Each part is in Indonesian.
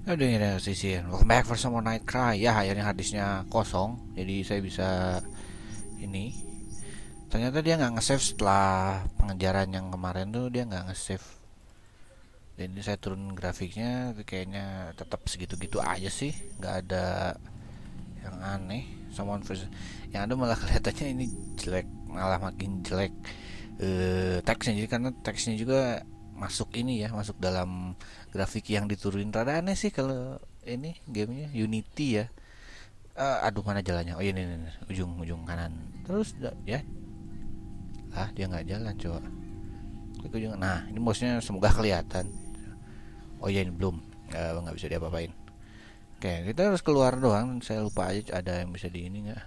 Aduh ya sisi. Welcome back for some more Night Cry. Ya akhirnya harddisknya kosong, jadi saya bisa ini. Ternyata dia nggak nge-save setelah pengejaran yang kemarin tuh dia nggak nge-save. Dan ini saya turun grafiknya, kayaknya tetap segitu-gitu aja sih, nggak ada yang aneh. Someone first, yang ada malah kelihatannya ini jelek, malah makin jelek. Teksnya jadi karena teksnya juga masuk ini ya, masuk dalam grafik yang diturunin. Rada aneh sih kalau ini gamenya Unity ya. Aduh mana jalannya? Oh ini, ujung kanan. Terus ya, dia nggak jalan coba. Klik ujung. Nah ini mouse-nya semoga kelihatan. Oh iya ini belum, nggak bisa diapa-apain. Oke kita harus keluar doang. Saya lupa aja ada yang bisa di ini nggak?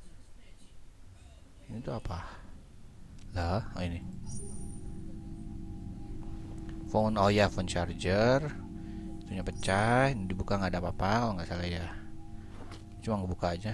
Ini tuh apa? Lah, oh ini. Phone, oh ya phone charger. Itunya pecah, ini dibuka nggak ada apa-apa kalau nggak salah ya. Cuma ngebuka aja.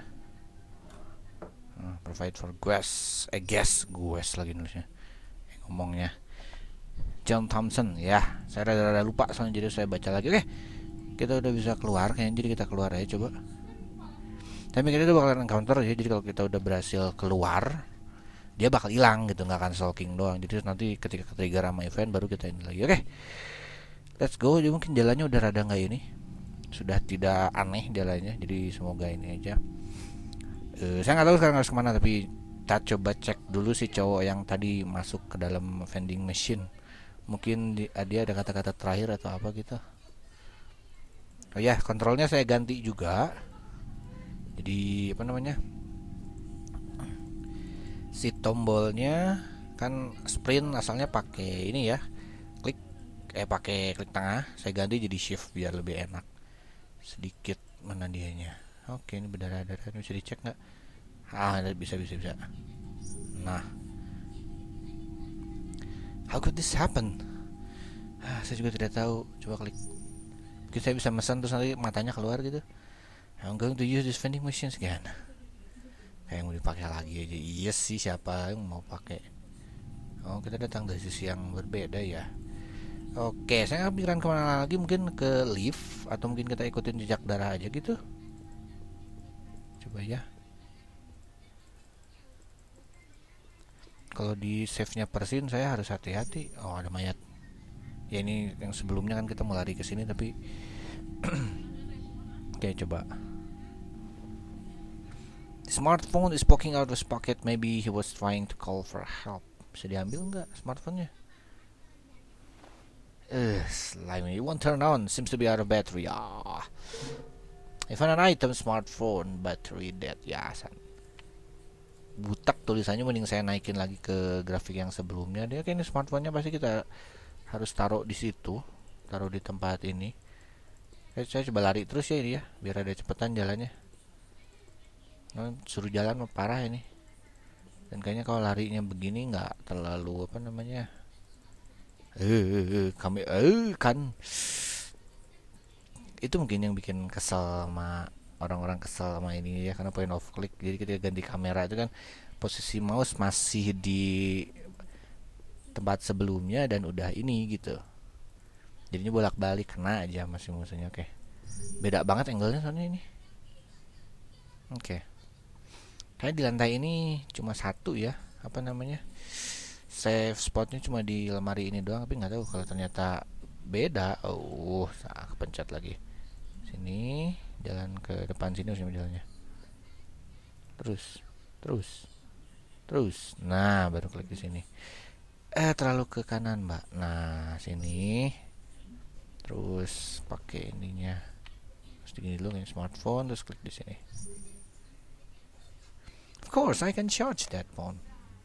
Provide for guest, guest, guest lagi nulisnya. Ngomongnya John Thompson ya. Saya rada-rada lupa soalnya jadi saya baca lagi. Oke, kita udah bisa keluar kayaknya, jadi kita keluar aja coba. Tapi kita udah bakalan encounter ya, jadi kalau kita udah berhasil keluar dia bakal hilang gitu, nggak akan stalking doang. Jadi nanti ketika trigger sama event baru kita ini lagi. Oke, let's go. Jadi mungkin jalannya udah rada nggak ini, sudah tidak aneh jalannya, jadi semoga ini aja. Saya nggak tahu sekarang harus kemana, tapi kita coba cek dulu si cowok yang tadi masuk ke dalam vending machine. Mungkin dia ada kata-kata terakhir atau apa gitu. Oh ya, kontrolnya saya ganti juga. Jadi apa namanya, si tombolnya kan sprint asalnya pakai ini ya, klik pakai klik tengah. Saya ganti jadi shift biar lebih enak sedikit. Mana dianya? Oke, ini berdarah-darah, bisa dicek nggak? Bisa. Nah, how could this happen? Saya juga tidak tahu. Coba klik. Mungkin saya bisa pesan terus nanti matanya keluar gitu. I'm going to use this vending machine again. Kayak mau dipakai lagi aja. Iya sih, siapa yang mau pakai? Oh, kita datang dari sisi yang berbeda ya. Oke, saya nggak pikiran kemana lagi. Mungkin ke lift atau mungkin kita ikutin jejak darah aja gitu. Coba ya. Kalau di save-nya Persin saya harus hati-hati. Oh, ada mayat. Ya ini yang sebelumnya kan kita mau lari ke sini tapi oke, coba. The smartphone is poking out of his pocket. Maybe he was trying to call for help. Bisa diambil nggak smartphone-nya? Slimy. It won't turn on. Seems to be out of battery. I found an item, smartphone, battery dead. Ya, butak tulisannya, mending saya naikin lagi ke grafik yang sebelumnya. Dia kayaknya smartphone-nya pasti kita harus taruh di situ, taruh di tempat ini. Saya coba lari terus ya ini ya, biar ada cepetan jalannya. Suruh jalan parah ini. Dan kayaknya kalau larinya begini nggak terlalu apa namanya. Kami kan itu mungkin yang bikin kesel sama orang-orang, kesel sama ini ya, karena point of click. Jadi ketika ganti kamera itu kan posisi mouse masih di tempat sebelumnya dan udah ini gitu. Jadinya bolak-balik kena aja masih musuhnya. Oke. Beda banget angle-nya soalnya ini. Oke. Kayak di lantai ini cuma satu ya, apa namanya? Save spotnya cuma di lemari ini doang, tapi nggak tahu kalau ternyata beda. Kepencet lagi. Sini, jalan ke depan sini harusnya jalannya. Terus. Nah, baru klik di sini. Terlalu ke kanan, Mbak. Nah, sini. Terus pakai ininya. Terus digini dulu ini smartphone, terus klik di sini. Of course, I can charge that phone.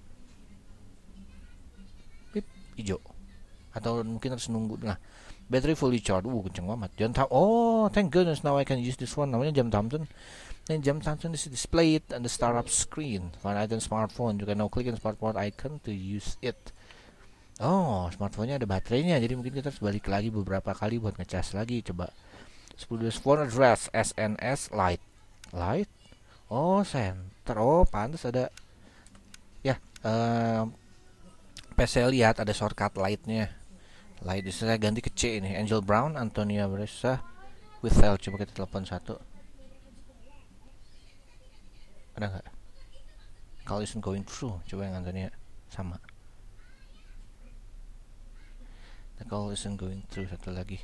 Pip, hijau. Atau mungkin harus nunggu. Nah, battery fully charged. Kenceng banget. Thank goodness now I can use this one. Namanya Jam Thompson. And Jam Thompson is displayed on the startup screen. Find item smartphone. You can now click on smartphone icon to use it. Oh, smartphone-nya ada baterainya. Jadi mungkin kita harus balik lagi beberapa kali buat ngecas lagi. Coba. 10 phone address SNS light. Light? Oh, center. Oh, pantas ada. Ya, PC lihat ada shortcut light-nya. Light, saya ganti ke C ini. Angel Brown, Antonia Bresa, Withheld, coba kita telepon satu. Ada nggak? Call isn't going through. Coba yang Antonia sama. The call isn't going through, satu lagi.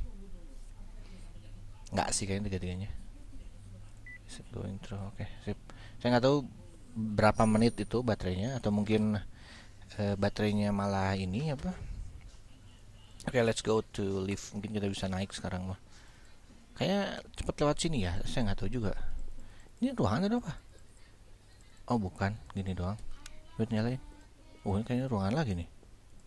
Nggak sih kayaknya tiga-tiganya. Isn't going through. Oke, sip. Saya nggak tahu berapa menit itu baterainya, atau mungkin baterainya malah ini apa. Oke, let's go to lift. Mungkin kita bisa naik sekarang mah. Kayaknya cepet lewat sini ya. Saya nggak tahu juga. Ini ruangan ada apa? Oh bukan, gini doang. Buat nyalain. Oh ini kayaknya ruangan lagi nih.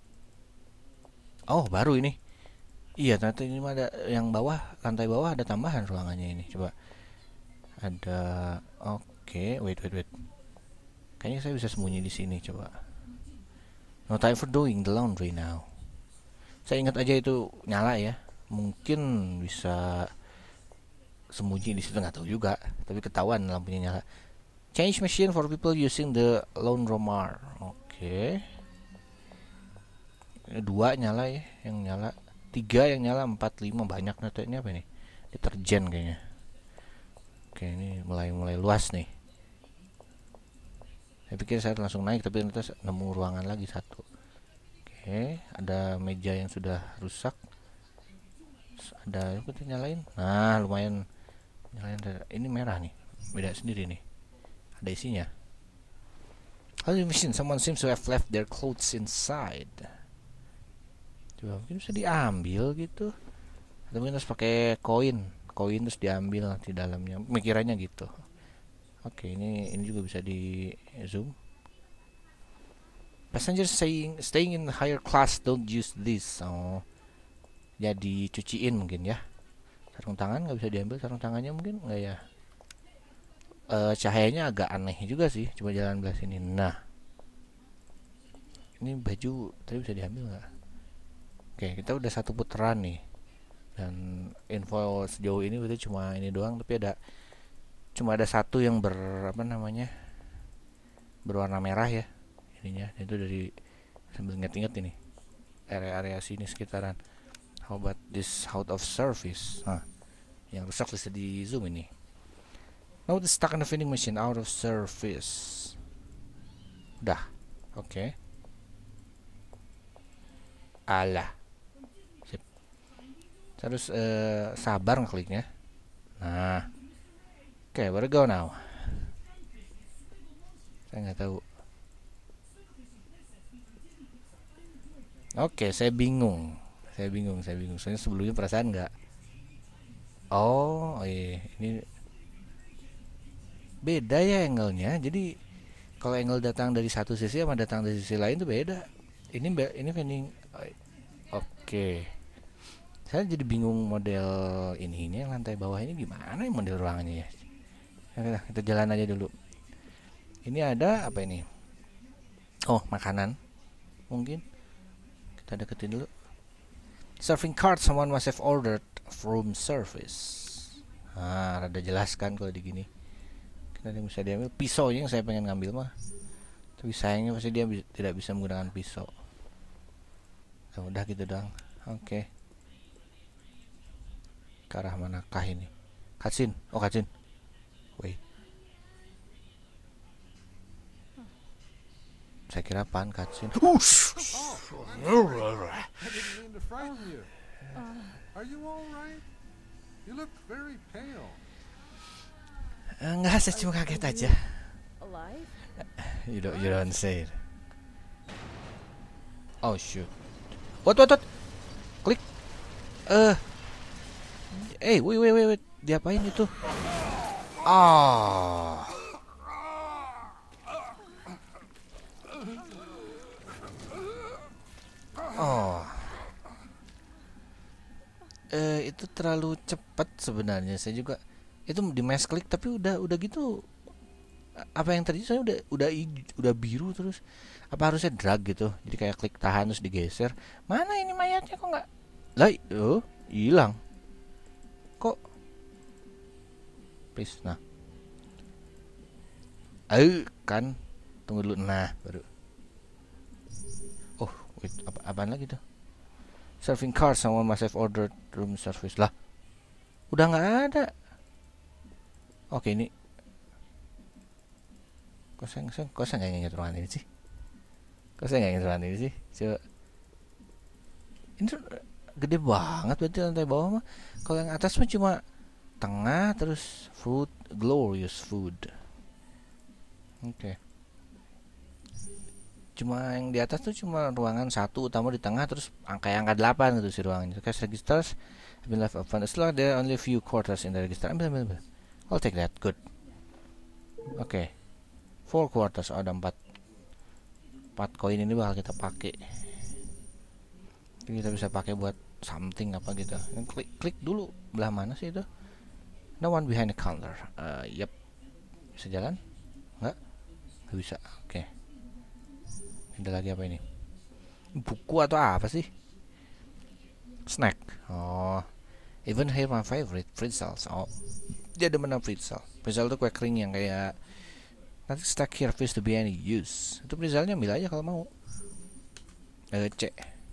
Oh baru ini. Iya ternyata ini mah ada yang bawah, lantai bawah ada tambahan ruangannya ini. Coba. Ada. Oke, wait. Kayaknya saya bisa sembunyi di sini. Coba. No time for doing the laundry now. Saya ingat aja itu nyala ya. Mungkin bisa sembunyi di situ, nggak tahu juga. Tapi ketahuan lampunya nyala. Change machine for people using the laundromat. Oke. Dua nyala ya, yang nyala. 3 yang nyala, 4, 5 banyak. Nah, ini apa ini? Deterjen kayaknya. Oke, ini mulai luas nih. Saya pikir saya langsung naik, tapi ternyata nemu ruangan lagi satu. Oke, ada meja yang sudah rusak. Ada kita nyalain. Nah, lumayan nyalain. Ini merah nih. Beda sendiri nih. Ada isinya. Laundry machine, someone seems to have left their clothes inside. Coba mungkin bisa diambil gitu. Atau mungkin harus pakai koin terus diambil di dalamnya. Mikirannya gitu. Oke, ini juga bisa di zoom. Passengers staying in higher class don't use this. Oh, jadi cuciin mungkin ya. Sarung tangan nggak bisa diambil, sarung tangannya mungkin nggak ya. Cahayanya agak aneh juga sih. Coba jalan belah sini. Nah, ini baju tadi bisa diambil nggak? Oke, kita udah satu putaran nih. Dan info sejauh ini berarti cuma ini doang. Tapi cuma ada satu yang berwarna merah ya. Ininya itu dari sambil inget-inget ini area-area sini sekitaran. How about this out of service? Yang rusak bisa di zoom ini. Now the stuck in the vending machine, out of service. Udah, oke. Alah, sip. Terus sabar ngekliknya. Nah, oke, where to go now? Saya nggak tahu. Oke, saya bingung. Soalnya sebelumnya perasaan nggak. Oh, ini beda ya angle-nya. Jadi kalau angle datang dari satu sisi sama datang dari sisi lain tuh beda. Ini vending. Oke. Saya jadi bingung model ini lantai bawah ini gimana ya model ruangannya ya. Kita jalan aja dulu. Ini ada apa ini? Oh, makanan. Mungkin kita deketin dulu. Serving card, someone must have ordered room service. Rada jelaskan kalau di gini. Kita bisa diambil pisau yang saya pengen ngambil mah. Tapi sayangnya pasti dia tidak bisa menggunakan pisau. Udah gitu doang. Oke. Ke arah manakah ini? Cutscene. Oh, cutscene. Wait. Saya kira apaan cutscene. I didn't mean to frighten you. Are you all right? You look very pale. Enggak, saya cuma kaget aja. Alive? You don't say it. Oh shoot. What? Klik. Wait. Diapain itu? Ah. Oh. Itu terlalu cepat sebenarnya. Saya juga itu di mass klik tapi udah gitu. Apa yang terjadi? Saya udah biru terus. Apa harusnya drag gitu? Jadi kayak klik tahan terus digeser. Mana ini mayatnya kok nggak? Lah, hilang. Kok? Please, nah. Kan. Tunggu dulu. Nah, baru. Oh, wait, apaan lagi tuh? Serving card, someone must have ordered room service lah. Udah nggak ada. Oke, ini kok saya nggak ingat ruangan ini sih? Kok saya nggak ingat ruangan ini sih? Coba. Ini gede banget berarti lantai bawah mah. Kalau yang atas mah cuma tengah terus food, glorious food. Oke. Cuma yang di atas tuh cuma ruangan satu utama di tengah terus angka 8 gitu sih ruangannya. Cash registers have been left open. Setelah there are only a few quarters in the register. Ambil. I'll take that. Good. Oke. 4 quarters. Oh, ada 4 koin ini bakal kita pakai. Kita bisa pakai buat something apa gitu. Klik dulu belah mana sih itu? No one behind the counter. Yep. Bisa jalan? Nggak bisa. Oke. Ada lagi apa ini? Buku atau apa sih? Snack. Oh. Even here my favorite pretzels. Oh. Dia demen pretzel. Pretzel itu kue kering yang kayak nanti stack here appears to be any use. Itu pretzelnya ambil aja kalau mau. C.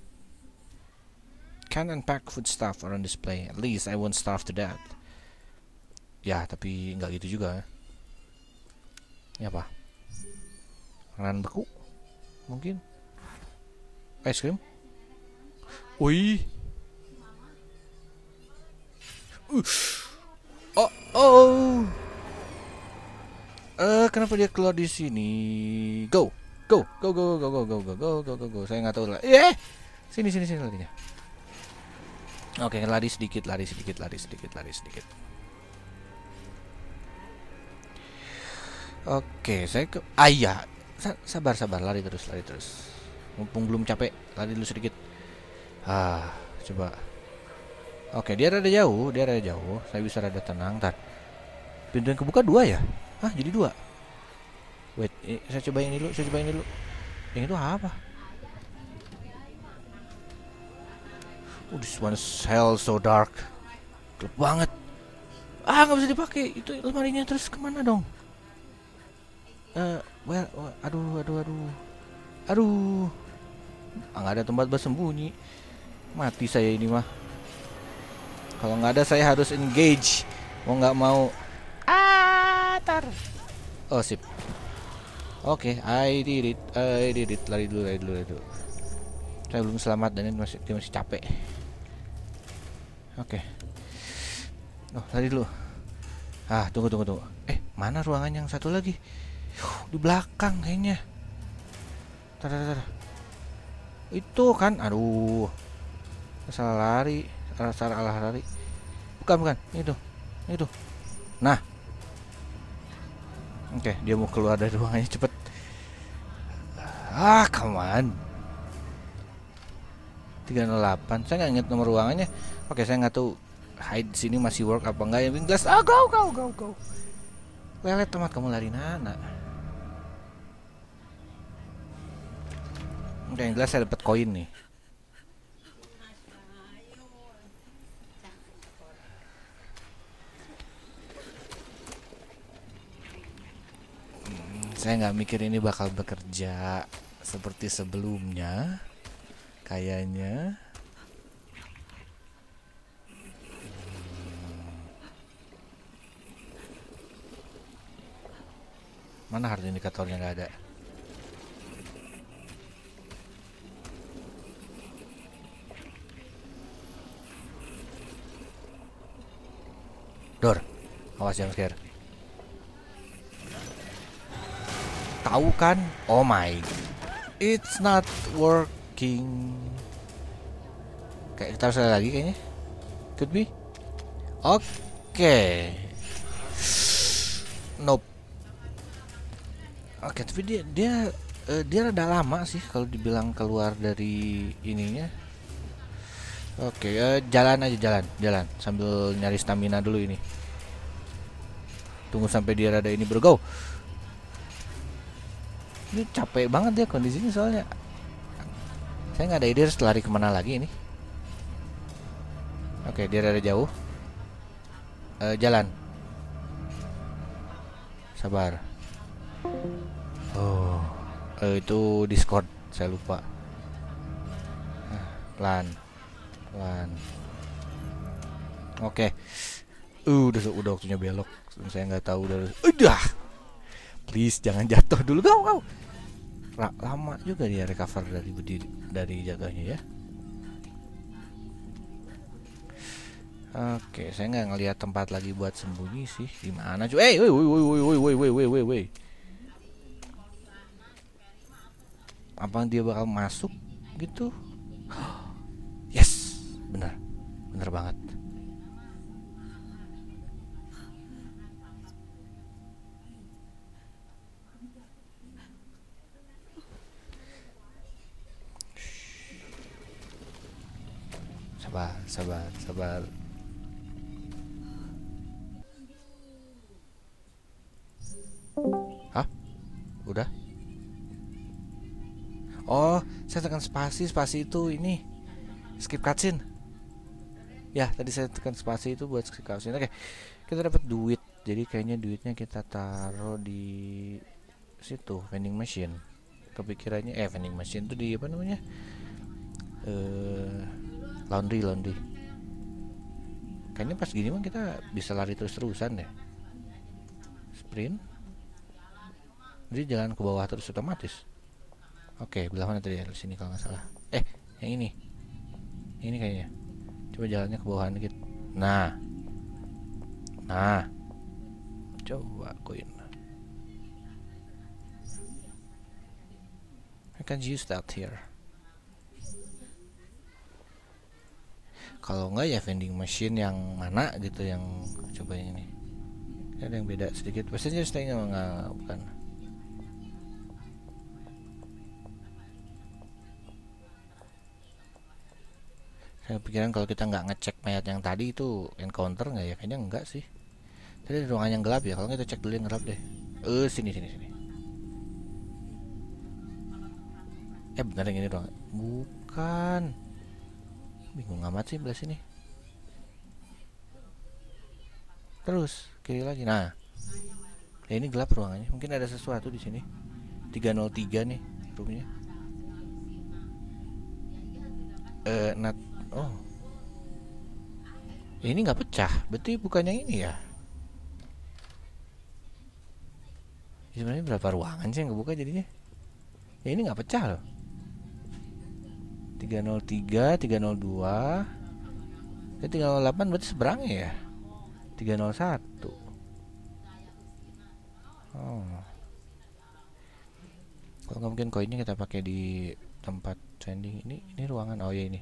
Can unpack food stuff are on display. At least I won't starve to death. Ya, tapi nggak gitu juga. Ini apa? Makanan beku? Mungkin. Es krim? Wih. Oh. Kenapa dia keluar di sini? Go. Saya nggak tahu lah. Sini larinya. Oke, lari sedikit. Oke, saya ke ayah. Sabar, lari terus. Mumpung belum capek, lari dulu sedikit. Coba. Oke, dia rada jauh. Saya bisa rada tenang. Ntar. Pintu yang kebuka 2 ya? Jadi 2. Wait, saya cobain dulu. Yang itu apa? This one is hell so dark. Gelap banget. Nggak bisa dipakai. Itu lemarinya terus kemana dong? Aduh. Nggak ada tempat bersembunyi. Mati saya ini mah. Kalau nggak ada saya harus engage. Mau nggak mau. Tar. Oh, sip. Oke, I did it. Lari dulu. Saya belum selamat dan ini masih capek. Oke. Oh, lari dulu. Tunggu. Mana ruangan yang satu lagi? Di belakang kayaknya. Tar. Itu kan, aduh. Salah lari. Bukan. Itu. Nah. Oke, dia mau keluar dari ruangannya cepet. Come on. 308. Saya nggak ingat nomor ruangannya. Oke, saya nggak tahu hide sini masih work apa enggak. Yang jelas, go. Lelet temat kamu lari Nana. Oke, yang jelas saya dapat koin nih. Saya nggak mikir ini bakal bekerja seperti sebelumnya. Kayaknya. Mana hard indikatornya nggak ada. Dor, awas jam scare. Tahu kan? Oh my, it's not working. Kayak kita harus lagi kayaknya. Could be. Oke. Nope. Oke, tapi dia rada lama sih kalau dibilang keluar dari ininya. Oke, jalan sambil nyari stamina dulu ini. Tunggu sampai dia rada ini bergo. Ini capek banget ya kondisinya soalnya. Saya nggak ada ide harus lari kemana lagi ini. Oke, dia rada jauh. Jalan. Sabar. Oh, itu Discord, saya lupa. Pelan. Oke. Udah waktunya belok. Saya nggak tahu udah. Please jangan jatuh dulu kau. Lama juga dia recover dari berdiri dari jatuhnya ya. Oke, saya nggak ngelihat tempat lagi buat sembunyi sih. Di mana cuy? Woi. Apa dia bakal masuk gitu? Yes, benar banget. Sabar. Hah? Udah? Oh, saya tekan spasi itu ini skip cutscene. Ya, tadi saya tekan spasi itu buat skip cutscene. Oke, kita dapat duit. Jadi kayaknya duitnya kita taruh di situ, vending machine. Kepikirannya vending machine tuh di apa namanya? Laundry. Kayaknya pas gini mah kita bisa lari terus-terusan deh. Sprint. Jadi jalan ke bawah terus otomatis. Oke, belah mana tadi? Di sini kalau nggak salah. Yang ini. Ini kayaknya. Coba jalannya ke bawah dikit. Nah. Coba koin. I can use that here. Kalau enggak ya vending machine yang mana gitu yang coba yang ini. Ada yang beda sedikit. Passenger staying enggak, bukan. Saya pikiran kalau kita nggak ngecek mayat yang tadi itu encounter nggak ya? Kayaknya enggak sih. Tadi ruangan yang gelap ya. Kalau kita cek dulu yang gelap deh. Sini. Benar yang ini ruangan. Bukan. Bingung amat sih belah sini. Terus kiri lagi. Nah. Ini gelap ruangannya. Mungkin ada sesuatu di sini. 303 nih roomnya. Ini nggak pecah. Berarti bukan yang ini ya. Sebenarnya berapa ruangan sih yang kebuka jadinya? Ya ini nggak pecah loh. 303, 302, 308 berarti seberangnya ya. 301. Kalau nggak mungkin koinnya kita pakai di tempat trending ini ruangan. Oh ya ini.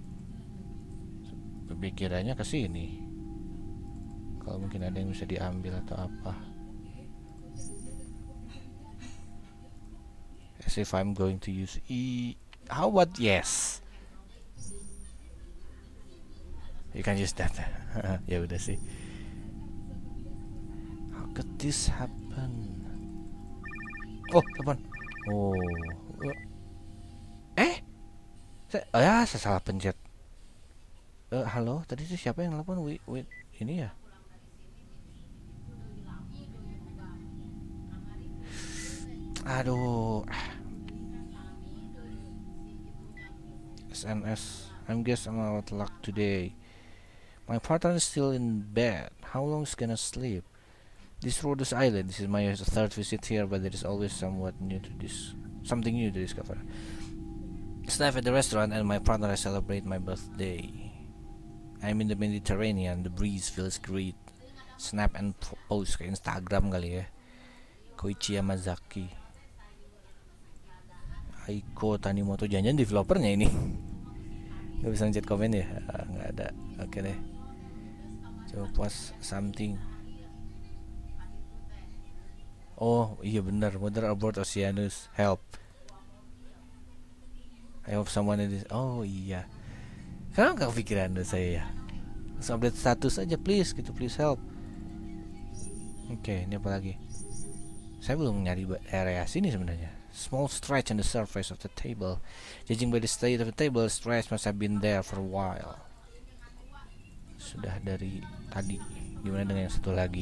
Pikirannya ke sini. Kalau mungkin ada yang bisa diambil atau apa. As if I'm going to use how about yes? You can use that. Ya udah sih. How could this happen? Oh, telepon. Saya salah pencet. Halo, tadi itu siapa yang telepon? Wait, ini ya? Aduh. SNS. Guess I'm out luck today. My partner is still in bed. How long is gonna sleep? This Rhodes Island. This is my third visit here, but there is always something new to discover. Staff at the restaurant and my partner celebrate my birthday. I'm in the Mediterranean. The breeze feels great. Snap and post ke Instagram kali ya. Koichi Yamazaki. Aiko Tanimoto, jangan developernya ini. Gak bisa ngechat komen ya? Nggak ada. Oke deh. Coba post something. Oh iya benar, mother aboard Oceanus, help. I hope someone in this. Oh iya. Kenapa nggak kepikiran saya ya? Langsung update status aja please gitu, please help. Oke, ini apa lagi? Saya belum nyari area sini sebenarnya. Small stretch on the surface of the table. Judging by the state of the table, the stretch must have been there for a while. Sudah dari tadi. Gimana dengan yang satu lagi?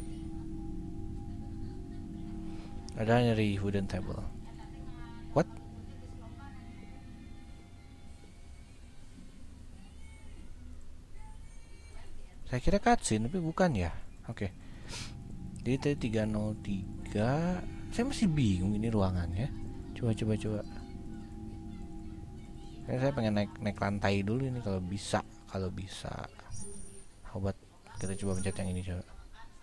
Ada nyari wooden table. What? Saya kira cutscene tapi bukan ya. Oke. Jadi tadi 303. Saya masih bingung ini ruangannya. Coba. Saya pengen naik lantai dulu ini kalau bisa. Obat. Kita coba pencet yang ini coba.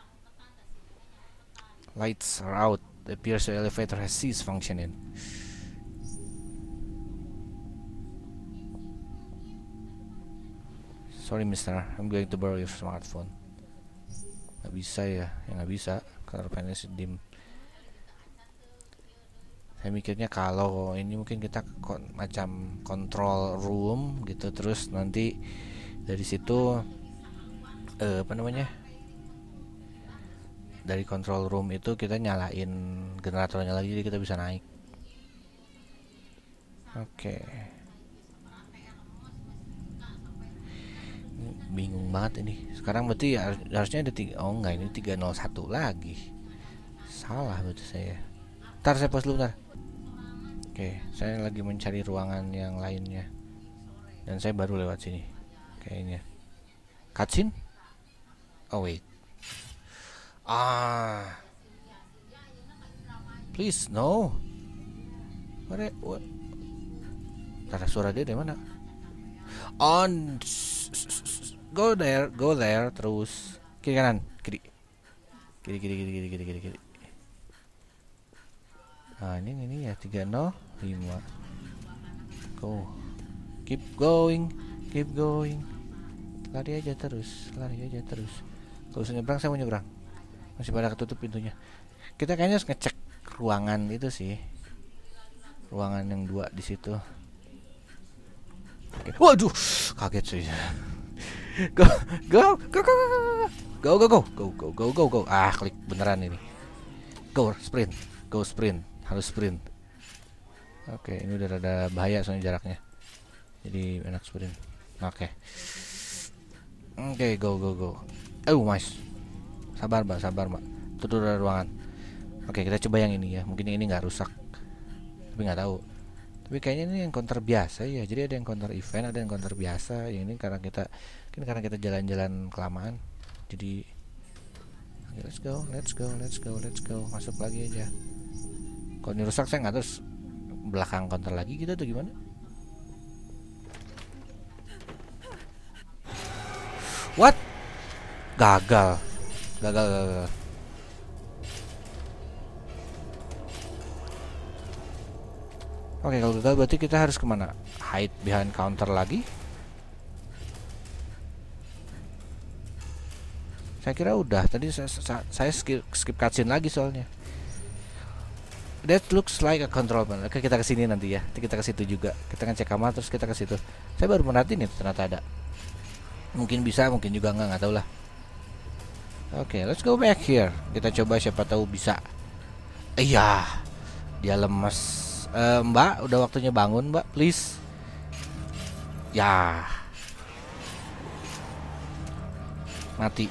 Lights are out. It appears the elevator has ceased functioning. Sorry mister, I'm going to borrow your smartphone. Gak bisa ya nggak bisa. Color panel dim. Saya mikirnya kalau ini mungkin kita macam control room gitu, terus nanti dari situ dari control room itu kita nyalain generatornya lagi, jadi kita bisa naik. Oke. Bingung banget ini. Sekarang berarti harusnya ada 3. Oh enggak, ini 301 lagi. Salah berarti saya. Ntar saya pause dulu ntar. Oke, saya lagi mencari ruangan yang lainnya. Dan saya baru lewat sini kayaknya. Cutscene? Oh wait. Please no. What? Ntar suara dia dari mana? On. Go there terus. Kiri kanan, kiri. Nah, ini ya 305. Go. Keep going. Lari aja terus. Kalau usah nyebrang, saya mau nyebrang. Masih pada ketutup pintunya. Kita kayaknya harus ngecek ruangan itu sih. Ruangan yang 2 di situ. Oke. Waduh, kaget sih. Go. Klik beneran ini. Go sprint. Harus sprint. Oke, ini udah rada bahaya soalnya jaraknya. Jadi enak sprint. Oke, go. Mas. Sabar, Mbak. Itu udah ruangan. Oke, kita coba yang ini ya. Mungkin yang ini nggak rusak. Tapi nggak tahu. Tapi kayaknya ini yang counter biasa ya. Jadi ada yang counter event, ada yang counter biasa. Yang ini karena kita jalan-jalan kelamaan. Jadi let's go. Masuk lagi aja. Kalau ini rusak saya nggak terus belakang counter lagi gitu atau gimana? What? Gagal. Oke, kalau gagal berarti kita harus kemana? Hide behind counter lagi? Saya kira udah. Tadi saya skip cutscene lagi soalnya. That looks like a control panel. Oke, kita kesini nanti ya. Kita ke situ juga. Kita ngecek kamar terus kita ke situ. Saya baru merhatiin itu ternyata ada. Mungkin bisa, mungkin juga nggak tahu lah. Oke, let's go back here. Kita coba, siapa tahu bisa. Iya, dia lemes. Mbak, udah waktunya bangun, Mbak, please. Ya, mati.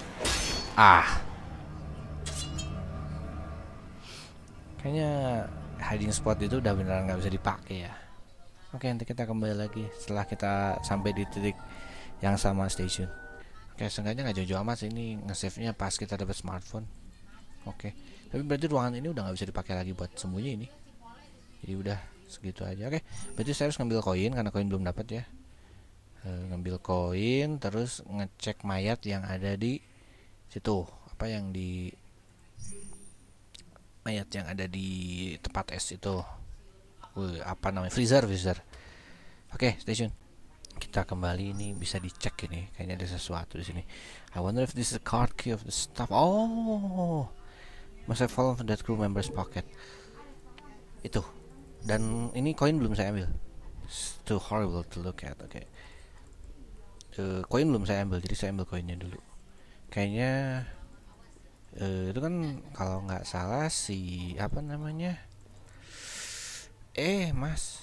Kayaknya hiding spot itu udah beneran nggak bisa dipakai ya. Oke, nanti kita kembali lagi setelah kita sampai di titik yang sama station. Oke, seenggaknya nggak jauh-jauh amat sih, ini nge-save-nya pas kita dapat smartphone. Oke, tapi berarti ruangan ini udah nggak bisa dipakai lagi buat sembunyi ini. Jadi udah segitu aja. Oke, berarti saya harus ngambil koin karena koin belum dapat ya. Ngambil koin terus ngecek mayat yang ada di situ. Mayat yang ada di tempat es itu. Apa namanya? Freezer. Oke, station. Kita kembali, ini bisa dicek ini. Kayaknya ada sesuatu di sini. I wonder if this is the card key of the staff. Oh, must have fallen from that crew member's pocket. Itu. Dan ini koin belum saya ambil. It's too horrible to look at. Oke. Koin belum saya ambil, jadi saya ambil koinnya dulu. Kayaknya itu kan kalau nggak salah si apa namanya? Mas.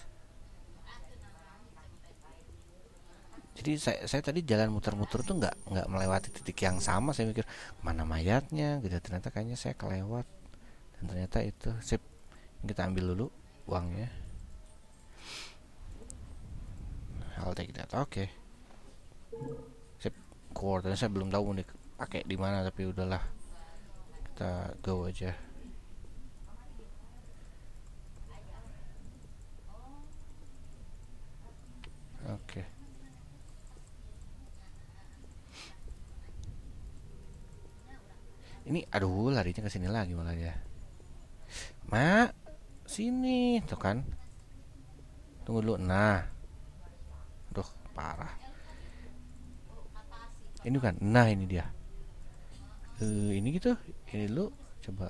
Jadi saya tadi jalan muter-muter tuh nggak melewati titik yang sama. Saya mikir mana mayatnya gitu, ternyata kayaknya saya kelewat. Dan ternyata itu sip. Kita ambil dulu uangnya. I'll take that. Oke. Sip. cord. Dan saya belum tahu mau dipakai di mana, tapi udahlah, kita go aja. Oke. Ini aduh, larinya ke sini lagi malah ya. Mak, sini tuh kan. Tunggu dulu. Nah. Aduh, parah. Ini kan. Nah, ini dia. Ini gitu. Ini dulu coba.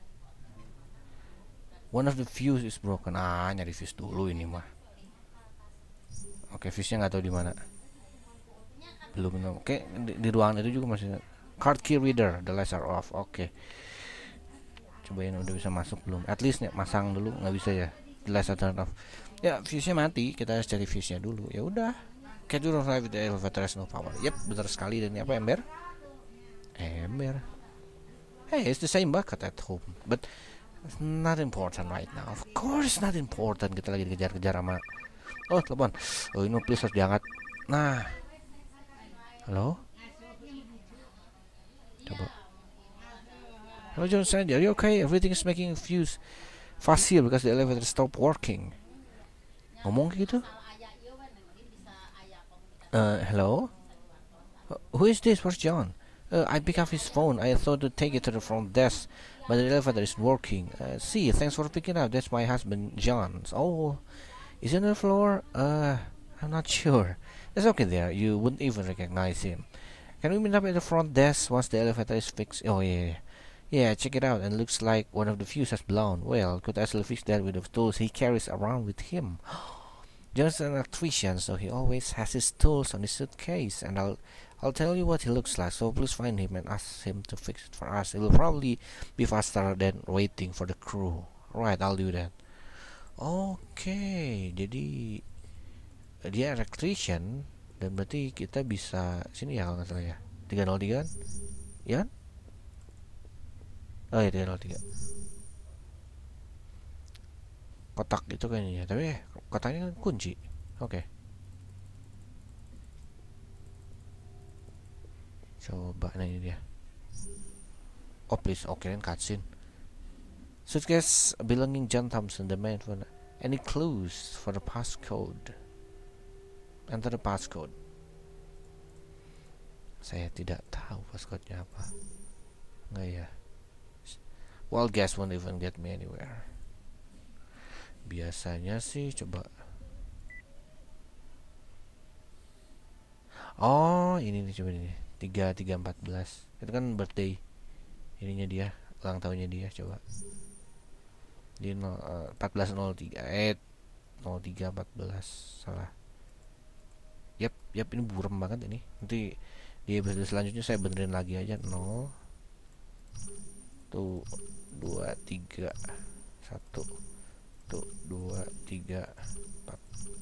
One of the fuse is broken. Nyari fuse dulu ini mah. Oke, fuse-nya nggak tahu di mana. Belum. Oke, di ruangan itu juga masih. Card key reader, the lights are off. Oke. Cobain udah bisa masuk belum? At least masang dulu, nggak bisa ya. The lights are turned off. Ya, fuse-nya mati. Kita harus cari fuse-nya dulu. Ya udah. Can you drive the elevator has no power? Yep, benar sekali. Dan ini apa, ember? Ember. Hey, it's the same bucket at home, but it's not important right now. Of course not important. Kita lagi dikejar-kejar sama. Oh, telepon. Oh, ini please harus diangkat. Nah. Halo? Coba. Hello, John Sandy. Are you okay? Everything is making a fuse fast here because the elevator stopped working. Ngomong gitu? Hello? Who is this? Where's John? I picked up his phone. I thought to take it to the front desk, but the elevator is working. See, thanks for picking up. That's my husband, John. Oh, is he on the floor? I'm not sure. That's okay there. You wouldn't even recognize him. Can we meet up at the front desk once the elevator is fixed? Oh, yeah. Yeah, check it out. And looks like one of the fuses has blown. Well, could actually fix that with the tools he carries around with him. John's an electrician, so he always has his tools on his suitcase. And I'll tell you what he looks like, so please find him and ask him to fix it for us. It will probably be faster than waiting for the crew. Right, I'll do that. Oke, jadi dia electrician dan berarti kita bisa sini ya kalau nggak salah ya. 303 kan? Ya kan? Oh ya 303. Kotak itu kayaknya, tapi kotaknya kan kunci. Oke. Coba, nah ini dia. Oh please, oke kan cutscene. Suitcase belonging John Thompson, the man for any clues for the passcode. Enter the passcode. Saya tidak tahu passcode-nya apa. Enggak ya. Well, guess won't even get me anywhere. Biasanya sih coba. Oh, ini nih coba ini. 3314. Itu kan birthday ininya dia, ulang tahunnya dia, coba. Di 1403 0314 salah. Yap ini buram banget ini. Nanti di episode selanjutnya saya benerin lagi aja. 0 tuh 2 3 1 tuh 2 3 4.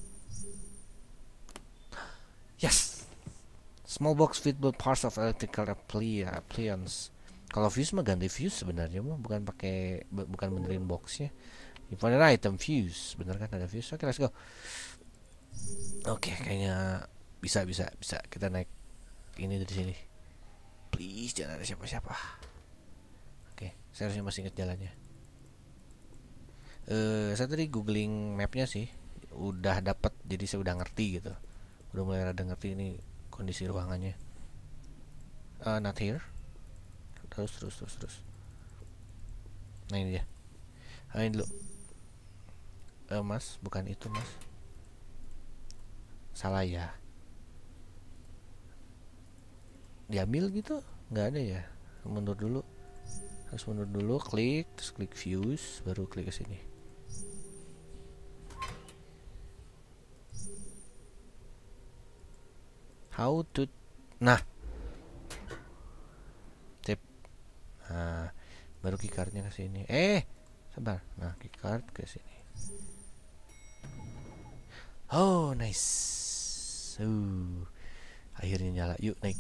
Yes. Small box filled with parts of electrical appliance. Kalau fuse mah ganti fuse sebenarnya mah, bukan benerin boxnya. Important item fuse, bener kan ada fuse. Oke, let's go. Oke, kayaknya bisa kita naik ini dari sini. Please jangan ada siapa-siapa. Oke, saya harusnya masih ingat jalannya. Saya tadi googling mapnya sih, udah dapet, jadi saya udah ngerti gitu. Udah mulai rada ngerti ini kondisi ruangannya. Not here. Terus. Nah ini dia. Ini dulu. Mas, bukan itu mas. Salah ya. Diambil gitu? Nggak ada ya. Mundur dulu. Harus mundur dulu. Klik, terus klik fuse, baru klik ke sini. How to? Nah. Tip. Nah, baru keycardnya ke sini. Sabar. Nah, keycard ke sini. Oh, nice. Akhirnya nyala. Yuk naik.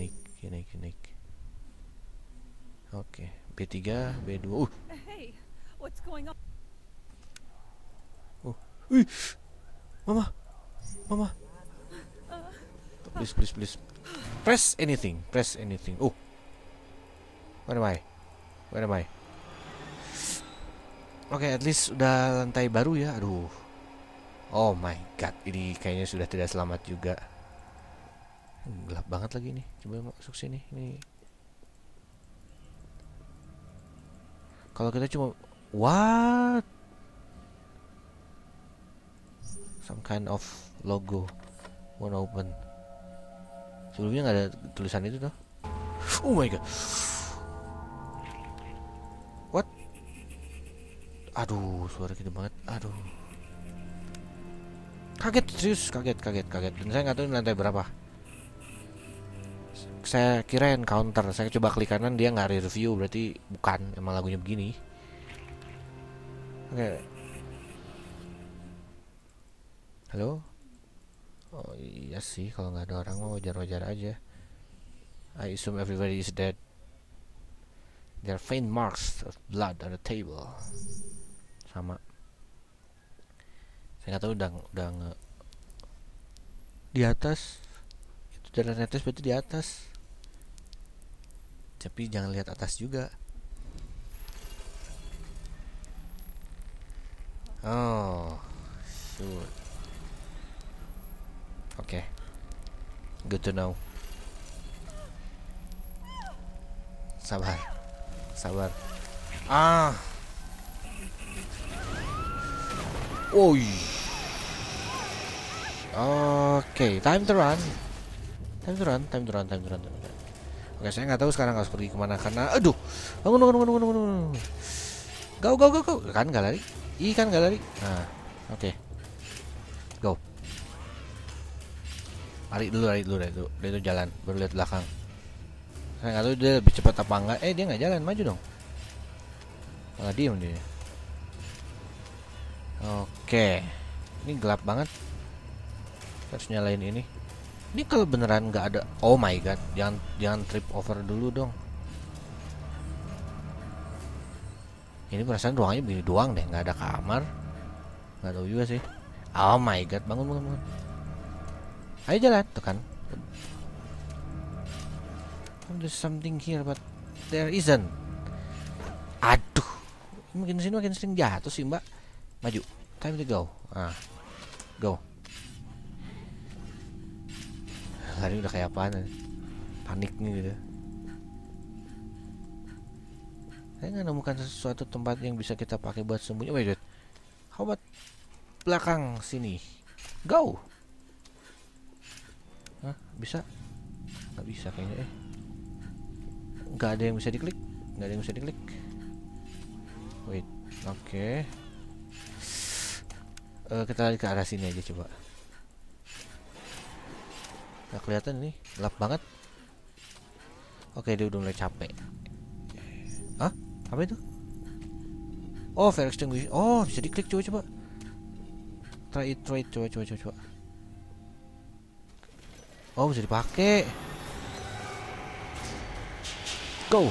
Oke, B3, B2. Hey, what's going on? Mama. Please. Press anything. Press anything. Oh. Where am I? Where am I? Oke, at least udah lantai baru ya. Aduh. Oh my god, ini kayaknya sudah tidak selamat juga. Gelap banget lagi nih. Coba masuk sini. Ini. Kalau kita cuma what? Some kind of logo. Won't open. Sebelumnya nggak ada tulisan itu tuh. Oh my god. What? Aduh, suara gede banget. Aduh. Kaget, serius kaget. Dan saya nggak tahu ini lantai berapa. Saya kira encounter. Saya coba klik kanan, dia nggak review, berarti bukan. Emang lagunya begini. Oke. Halo? Oh iya sih, kalau nggak ada orang mah wajar-wajar aja. I assume everybody is dead. There are faint marks of blood on the table. Sama. Saya nggak tahu udah di atas. Itu jalan netes berarti di atas. Tapi jangan lihat atas juga. Oh, shoot. Okay. Good to know. Sabar. Ah. Oi. Oke, time to run. Oke, saya nggak tahu sekarang harus pergi kemana karena aduh. Bangun. Go. Kan nggak lari. Kan nggak lari. Nah, oke. Go. Lari dulu dia itu jalan, baru lihat belakang. Saya nggak tahu dia lebih cepat apa enggak. Dia nggak jalan, maju dong. Malah diem dia. Oke, ini gelap banget. Harus nyalain ini. Ini kalau beneran nggak ada, oh my god, jangan trip over dulu dong. Ini perasaan ruangnya begini doang deh, nggak ada kamar. Nggak tahu juga sih. Oh my god, bangun. Ayo jalan, tuh kan. There's something here but there isn't. Aduh, makin sering jatuh sih mbak. Maju, time to go. Go. Lari udah kayak apaan? Panik nih gitu. Saya nggak nemukan sesuatu tempat yang bisa kita pakai buat sembunyi. Wait. How about belakang sini? Go. Bisa? Nggak bisa kayaknya. Nggak ada yang bisa diklik. Wait, oke. Kita lari ke arah sini aja coba. Nggak kelihatan nih, gelap banget. Oke, dia udah mulai capek. Apa itu? Oh, fire extinguisher. Oh, bisa diklik, coba. Try it, coba. Oh, bisa dipakai. Go.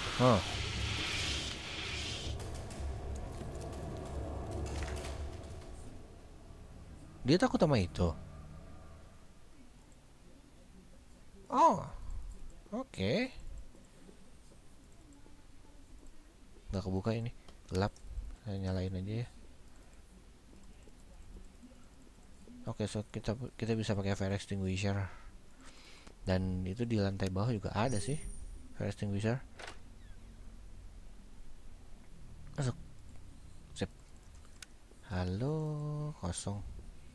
Dia takut sama itu. Oh, oke. Nggak kebuka ini, gelap. Saya nyalain aja ya. Oke, so kita bisa pakai fire extinguisher. Dan itu di lantai bawah juga ada sih fire extinguisher. Masuk. Sip. Halo, kosong.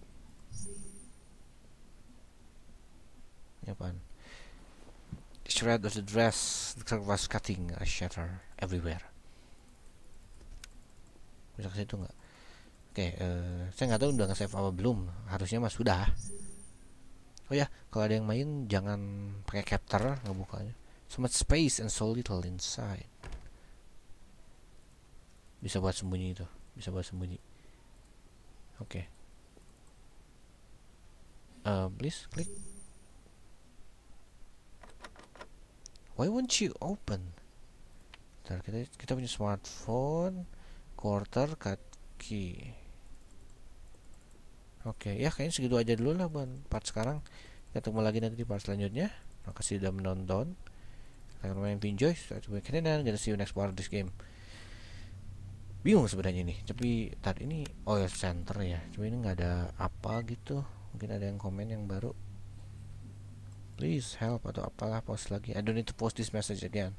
Ini apaan? The shred of the dress was cutting a shatter everywhere. Bisa ke situ nggak? Oke, saya nggak tahu udah nge-save apa belum. Harusnya mas sudah. Oh ya, kalau ada yang main jangan pakai capture ngebukanya. So much space and so little inside. Bisa buat sembunyi itu. Oke. Please klik. Why won't you open? Ntar kita punya smartphone, quarter, cut key. Oke, ya kayaknya segitu aja dulu lah buat part sekarang. Ketemu lagi nanti di part selanjutnya. Makasih udah menonton. Like, comment, enjoy. Dan gonna see you next part of this game. Bingung sebenarnya ini, tapi tadi ini ya center ya, cuma ini nggak ada apa gitu. Mungkin ada yang komen yang baru, please help atau apalah, post lagi. I don't need to post this message again.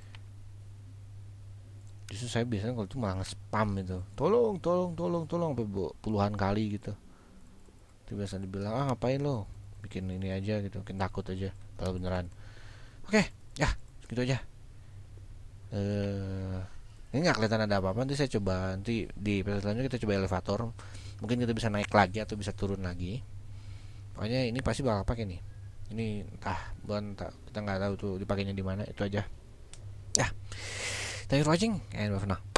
Justru saya biasanya kalau itu malah nge-spam itu, tolong sampai puluhan kali gitu. Itu biasa dibilang, ngapain lo bikin ini aja gitu, bikin takut aja, padahal beneran. Oke, ya segitu aja. Ini nggak kelihatan ada apa-apa. Nanti saya coba, nanti di episode selanjutnya kita coba elevator. Mungkin kita bisa naik lagi atau bisa turun lagi. Pokoknya ini pasti bakal pakai nih. Ini kita nggak tahu tuh dipakainya di mana. Itu aja. Ya. Thanks for watching and bye for now.